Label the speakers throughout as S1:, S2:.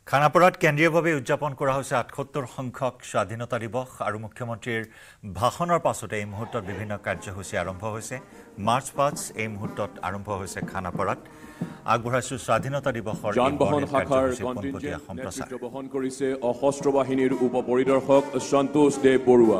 S1: খানাপাৰাত কেন্দ্ৰীয়ভাৱে উদযাপন কৰা হৈছে ৭৮ সংখ্যক স্বাধীনতা দিৱস আৰু মুখ্যমন্ত্ৰীৰ ভাষণৰ পাছতে এই মুহূৰ্তত বিভিন্ন কাৰ্যসূচী আৰম্ভ হৈছে। মাৰ্চ পাছ এই মুহূৰ্তত আৰম্ভ হৈছে খানাপাৰাত। আগবঢ়াইছো স্বাধীনতা দিৱসৰ
S2: যানবাহন শাখাৰ নেতৃত্ব বহন কৰিছে সশস্ত্ৰ বাহিনীৰ উপ পৰিদৰ্শক সন্তোষ দেৱ Barua.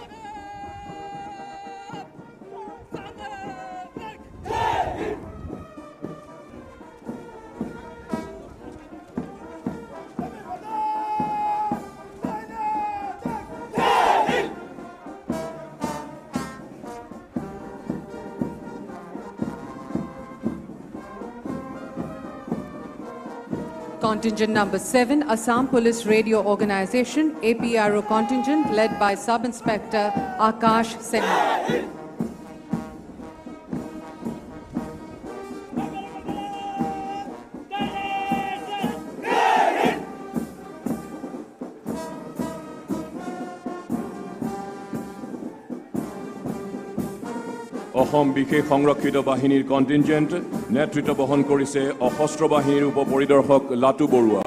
S3: Contingent number 7, Assam Police Radio Organization, APRO contingent led by Sub-Inspector Akash Sinha.
S2: Assam বিশেষ সংৰক্ষিত বাহিনীৰ কণ্টিনজেণ্ট নেতৃত্ব বহন কৰিছে সশস্ত্ৰ বাহিনীৰ উপ পৰিদৰ্শক লাটু Barua.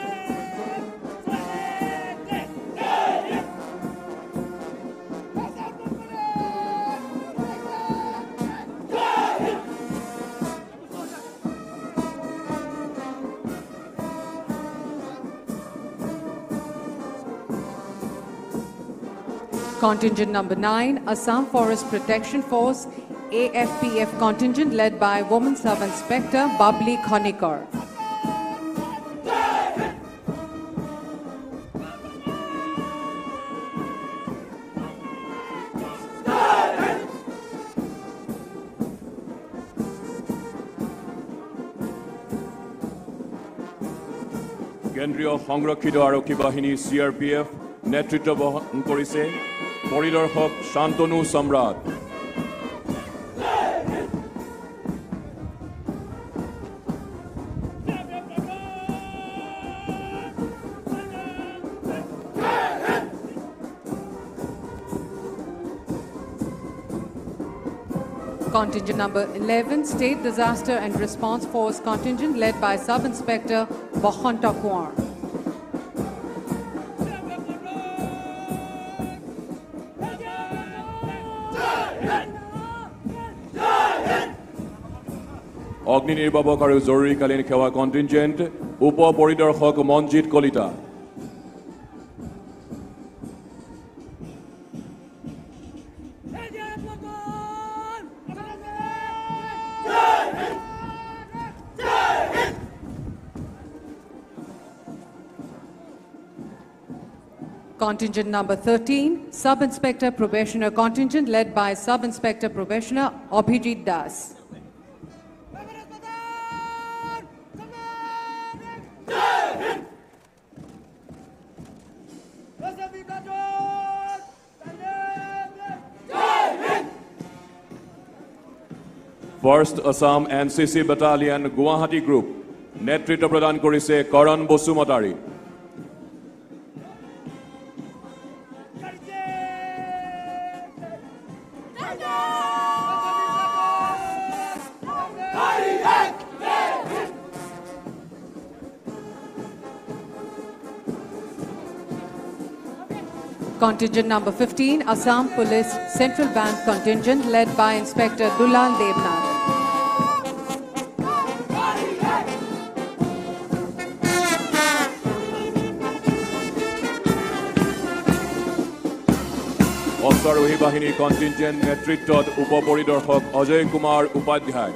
S3: Contingent number 9, Assam Forest Protection Force, AFPF contingent led by Woman Sub-Inspector Babli Khonikar.
S2: কেন্দ্ৰীয় সংৰক্ষিত আৰক্ষী বাহিনী CRPF নেতৃত্ব বহন কৰিছে পৰিদৰ্শক শান্তনু সম্ৰাট।
S3: Contingent number 11, State Disaster and Response Force contingent led by Sub-Inspector Bahanta Kuar.
S2: অগ্নি নিৰ্বাপক আৰু জৰুৰীকালীন সেৱা কণ্টিনজেণ্ট উপ পৰিদৰ্শক Manjit Kalita.
S3: Contingent number 13, Sub-Inspector Probationer contingent led by Sub-Inspector Probationer Abhijit Das.
S2: First Assam NCC Battalion Guwahati Group নেতৃত্ব প্ৰদান কৰিছে কৰণ Basumatary.
S3: Contingent number 15, Assam Police Central Bank contingent led by Inspector Dulal Devnath.
S2: অশ্বাৰোহী বাহিনীৰ কণ্টিনজেণ্ট নেতৃত্বত উপ পৰিদৰ্শক অজয় কুমাৰ উপাধ্যায়।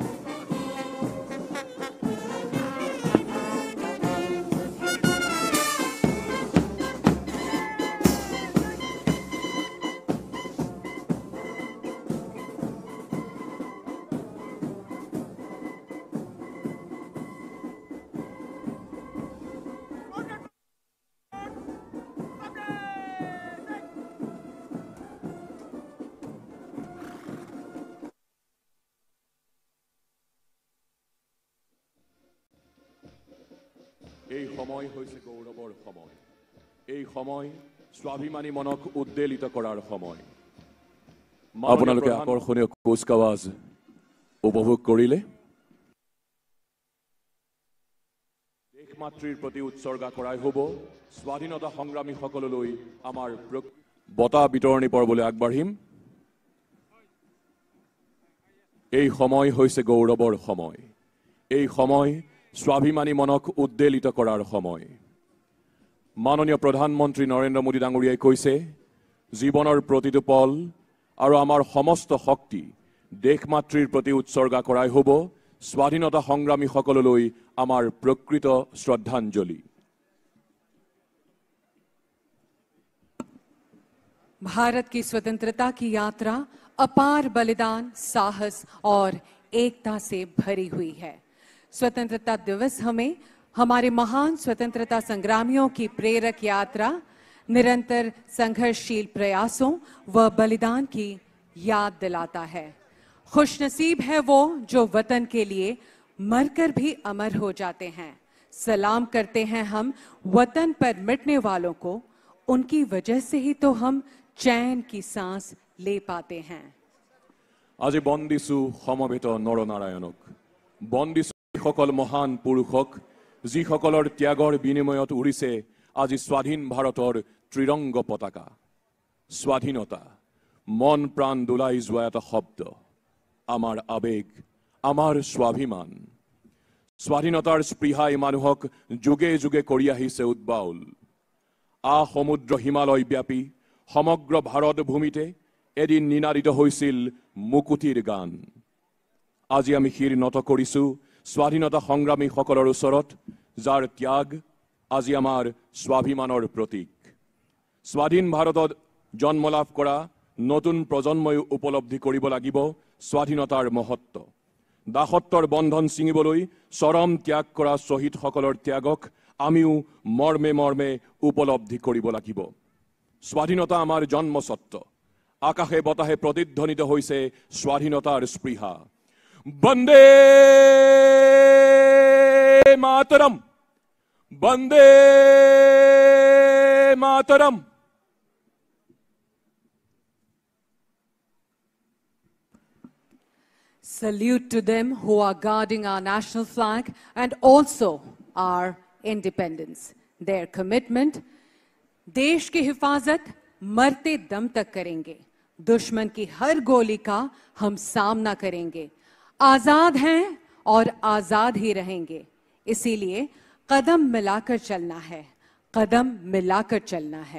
S2: এই সময় হৈছে গৌৰৱৰ সময়। এই সময় স্বাভিমানী মনক উদ্বেলিত কৰাৰ সময়। আপোনালোকে আকৰ্ষণীয় কুচকাৱাজ উপভোগ কৰিলে। মাতৃৰ প্ৰতি উৎসৰ্গা কৰাই হ'ব স্বাধীনতা সংগ্ৰামীসকললৈ আমাৰ বঁটা বিতৰণী পৰ্বলৈ আগবাঢ়িম। এই সময় হৈছে গৌৰৱৰ সময়। এই সময় স্বাভিমানী মনক উদ্বেলিত কৰাৰ সময়। মাননীয় প্ৰধানমন্ত্ৰী নৰেন্দ্ৰ মোদী ডাঙৰীয়াই কৈছে, জীৱনৰ প্ৰতিটো পল আৰু আমাৰ সমস্ত শক্তি দেশ মাতৃৰ প্ৰতি উৎসৰ্গা কৰাই হ'ব স্বাধীনতা সংগ্ৰামীসকললৈ আমাৰ প্ৰকৃত শ্ৰদ্ধাঞ্জলি।
S3: भारत की स्वतंत्रता की यात्रा अपार बलिदान, साहस और एकता से भरी हुई है। स्वतंत्रता दिवस हमें हमारे महान स्वतंत्रता संग्रामियों की प्रेरक यात्रा, निरंतर संघर्षशील प्रयासों व बलिदान की याद दिलाता है। खुशनसीब है वो जो वतन के लिए मरकर भी अमर हो जाते हैं। सलाम करते हैं हम वतन पर मिटने वालों को, उनकी वजह से ही तो हम चैन की सांस ले पाते हैं।
S2: আজি বন্দিছো সমবেত নৰনাৰায়ণক, বন্দিছো সকল মহান পুৰুষক, যিসকলৰ ত্যাগৰ বিনিময়ত উৰিছে আজি স্বাধীন ভাৰতৰ ত্ৰিৰংগ পতাকা। স্বাধীনতা মন প্ৰাণ দোলাই যোৱা এটা শব্দ, আমাৰ আবেগ, আমাৰ স্বাভিমান। স্বাধীনতাৰ স্পৃহাই মানুহক যুগে যুগে কৰি আহিছে উদ্বাউল। সমুদ্ৰ হিমালয় ব্যাপী সমগ্ৰ ভাৰত ভূমিতে এদিন নিনাদিত হৈছিল মুকুতিৰ গান। আজি আমি শিৰ নত কৰিছো স্বাধীনতা সংগ্ৰামীসকলৰ ওচৰত, যাৰ ত্যাগ আজি আমাৰ স্বাভিমানৰ প্ৰতীক। স্বাধীন ভাৰতত জন্ম লাভ কৰা নতুন প্ৰজন্মই উপলব্ধি কৰিব লাগিব স্বাধীনতাৰ মহত্ব। দাসত্বৰ বন্ধন ছিঙিবলৈ চৰম ত্যাগ কৰা শ্বহীদসকলৰ ত্যাগক আমিও মৰ্মে মৰ্মে উপলব্ধি কৰিব লাগিব। স্বাধীনতা আমাৰ জন্মস্বত্ব। আকাশে বতাহে প্ৰতিধ্বনিত হৈছে স্বাধীনতাৰ স্পৃহা। Vande Mataram, Vande Mataram.
S3: Salute to them who are guarding our national flag and also our independence. Their commitment, देश की हिफाजत मरते दम तक करेंगे। दुश्मन की हर गोली का हम सामना करेंगे। आजाद हैं और आजाद ही रहेंगे। इसीलिए कदम मिलाकर चलना है, कदम मिलाकर चलना है।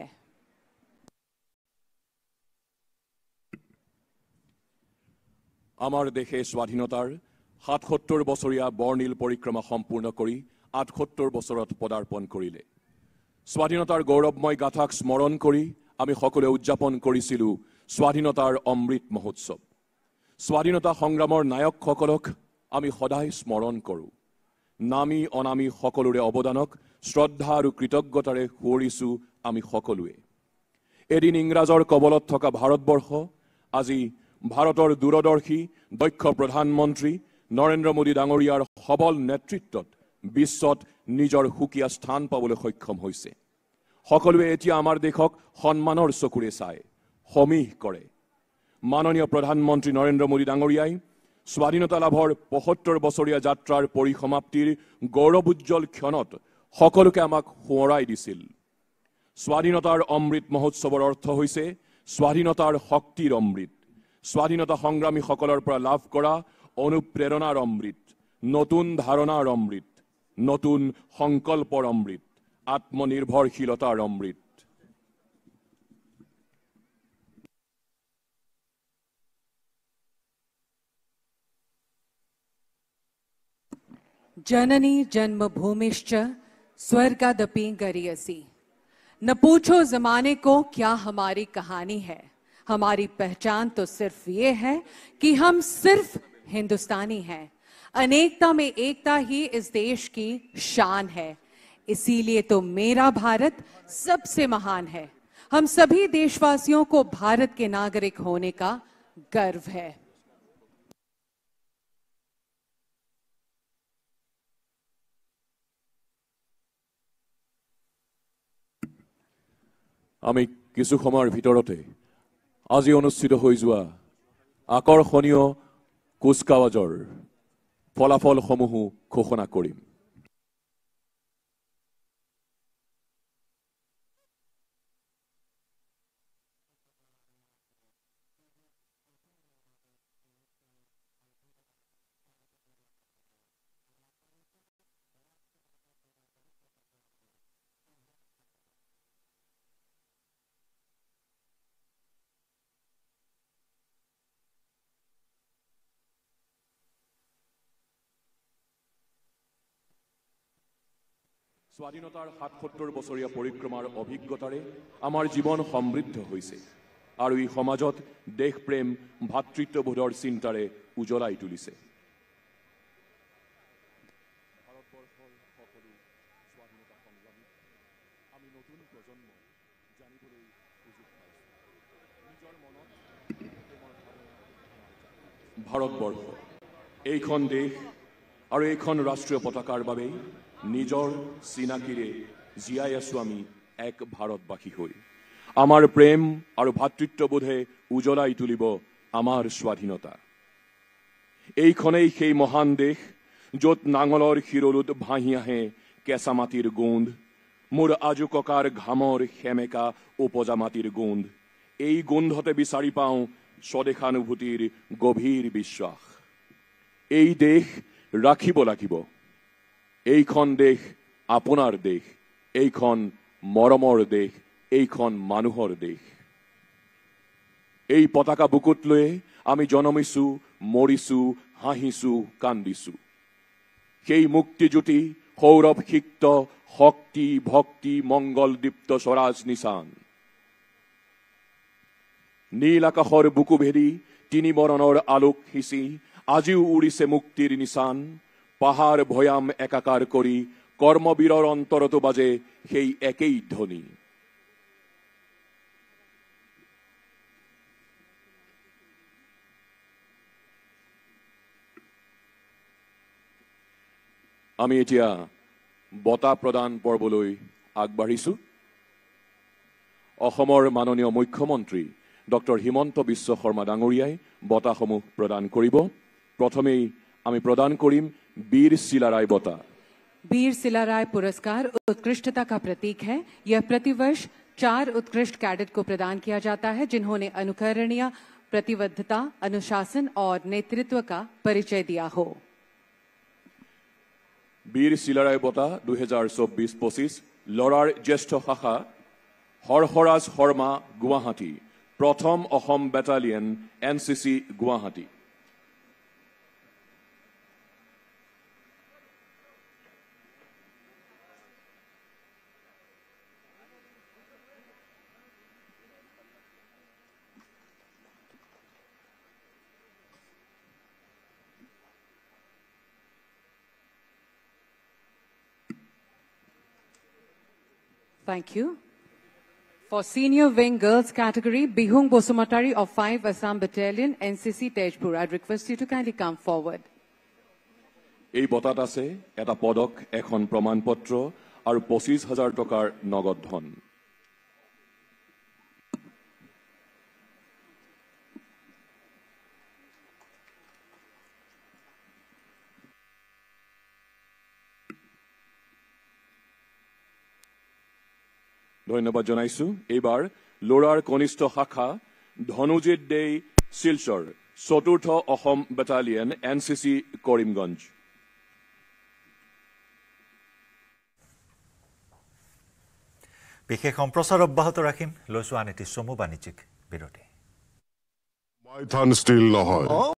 S2: আমাৰ দেশে স্বাধীনতাৰ ৭৭ বছৰীয়া বৰ্ণিল পৰিক্ৰমা সম্পূৰ্ণ কৰি ৭৮ বছৰত পদাৰ্পণ কৰিলে। স্বাধীনতাৰ গৌৰৱময় গাথাক স্মৰণ কৰি আমি সকলোৱে উদযাপন কৰিছিলোঁ স্বাধীনতাৰ অমৃত মহোৎসৱ। স্বাধীনতা সংগ্ৰামৰ নায়কসকলক আমি সদায় স্মৰণ কৰোঁ। নামী অনামী সকলোৰে অৱদানক শ্ৰদ্ধা আৰু কৃতজ্ঞতাৰে সুঁৱৰিছোঁ আমি সকলোৱে। এদিন ইংৰাজৰ কবলত থকা ভাৰতবৰ্ষ আজি ভাৰতৰ দূৰদৰ্শী দক্ষ প্ৰধানমন্ত্ৰী নৰেন্দ্ৰ মোদী ডাঙৰীয়াৰ সবল নেতৃত্বত বিশ্বত নিজৰ সুকীয়া স্থান পাবলৈ সক্ষম হৈছে। সকলোৱে এতিয়া আমাৰ দেশক সন্মানৰ চকুৰে চায়, সমীহ কৰে। মাননীয় প্ৰধানমন্ত্ৰী নৰেন্দ্ৰ মোদী ডাঙৰীয়াই স্বাধীনতা লাভৰ ৭৫ বছৰীয়া যাত্ৰাৰ পৰিসমাপ্তিৰ গৌৰৱোজ্জ্বল ক্ষণত সকলোকে আমাক সোঁৱৰাই দিছিল। স্বাধীনতাৰ অমৃত মহোৎসৱৰ অৰ্থ হৈছে স্বাধীনতাৰ শক্তিৰ অমৃত, স্বাধীনতা সংগ্ৰামীসকলৰ পৰা লাভ কৰা অনুপ্ৰেৰণাৰ অমৃত, নতুন ধাৰণাৰ অমৃত, নতুন সংকল্পৰ অমৃত, আত্মনিৰ্ভৰশীলতাৰ অমৃত।
S3: जननी जन्मभूमिश्च स्वर्गादपि गरीयसी। न पूछो जमाने को क्या हमारी कहानी है, हमारी पहचान तो सिर्फ ये है कि हम सिर्फ हिंदुस्तानी हैं। अनेकता में एकता ही इस देश की शान है। इसीलिए तो मेरा भारत सबसे महान है। हम सभी देशवासियों को भारत के नागरिक होने का गर्व है।
S2: আমি কিছু সময়ৰ ভিতৰতে আজি অনুষ্ঠিত হৈ যোৱা আকৰ্ষণীয় কুচকাৱাজৰ ফলাফলসমূহ ঘোষণা কৰিম। স্বাধীনতাৰ ৭৭ বছৰীয়া পৰিক্ৰমাৰ অভিজ্ঞতাৰে আমাৰ জীৱন সমৃদ্ধ হৈছে আৰু ই সমাজত দেশপ্ৰেম ভাতৃত্ববোধৰ চিন্তাৰে উজ্বলাই তুলিছে। ভাৰতবৰ্ষৰ সকলো স্বাধীনতা সংগ্ৰামী আমি নতুন প্ৰজন্ম জানিবলৈ সুযোগ পাইছোঁ। নিজৰ মনত ভাৰতবৰ্ষ এইখন দেশ আৰু এইখন ৰাষ্ট্ৰীয় পতাকাৰ বাবেই নিজৰ চিনাকিৰে জীয়াই আছোঁ আমি এক ভাৰতবাসী হৈ। আমাৰ প্ৰেম আৰু ভাতৃত্ববোধে উজ্বলাই তুলিব আমাৰ স্বাধীনতা। এইখনেই সেই মহান দেশ য'ত নাঙলৰ শিৰলুত ভাহি আহে কেঁচা মাটিৰ গোন্ধ, মোৰ আজু ককাৰ ঘামৰ সেমেকা উপজা মাটিৰ গোন্ধ। এই গোন্ধতে বিচাৰি পাওঁ স্বদেশানুভূতিৰ গভীৰ বিশ্বাস। এই দেশ ৰাখিব লাগিব। এইখন দেশ আপোনাৰ দেশ, এইখন মৰমৰ দেশ, এইখন মানুহৰ দেশ। এই পতাকা বুকুত লৈ আমি জনমিছো, মৰিছো, হাঁহিছো, কান্দিছো। সেই মুক্তিজ্যোতি সৌৰভ সিক্ত শক্তি ভক্তি মংগল দীপ্ত স্বৰাজ নিচান। নীল আকাশৰ বুকু ভেদি তিনি বৰণৰ আলোক সিঁচি আজিও উৰিছে মুক্তিৰ নিচান। পাহাৰ ভৈয়াম একাকাৰ কৰি কৰ্মবীৰৰ অন্তৰতো বাজে সেই একেই ধ্বনি। আমি এতিয়া বঁটা প্ৰদান পৰ্বলৈ আগবাঢ়িছো। অসমৰ মাননীয় মুখ্যমন্ত্ৰী ডক্টৰ হিমন্ত বিশ্ব শৰ্মা ডাঙৰীয়াই বঁটাসমূহ প্ৰদান কৰিব। প্ৰথমেই আমি প্ৰদান কৰিম বীৰ শিলাৰায় বঁটা।
S3: वीर सिलाराय पुरस्कार उत्कृष्टता का प्रतीक है। यह प्रतिवर्ष 4 उत्कृष्ट कैडेट को प्रदान किया जाता है जिन्होंने अनुकरणीय प्रतिबद्धता, अनुशासन और नेतृत्व का परिचय दिया हो।
S2: বীৰ শিলাৰায় বঁটা 2024-25 লৰাৰ জ্যেষ্ঠ শাখা হৰহৰাজ শৰ্মা গুৱাহাটী, প্ৰথম Assam battalion NCC Guwahati.
S3: Thank you. For senior wing girls category, Bihung Bosumatari of 5 Assam Battalion, NCC Tejpur. I'd request you to kindly come forward.
S2: এই বঁটাত আছে এটা পদক, এখন প্ৰমাণপত্ৰ আৰু 25,000 টকাৰ নগদ ধন। ধন্যবাদ জনাইছো। এইবাৰ লৰাৰ কনিষ্ঠ শাখা ধনুজিত দে শিলচৰ, চতুৰ্থ অসম বেটালিয়ন NCC কৰিমগঞ্জ।
S1: বিশেষ সম্প্ৰচাৰ অব্যাহত ৰাখিম। লৈছো আন এটি চমু বাণিজ্যিক বিৰতি।
S4: মাইথান ষ্টীল নহয়।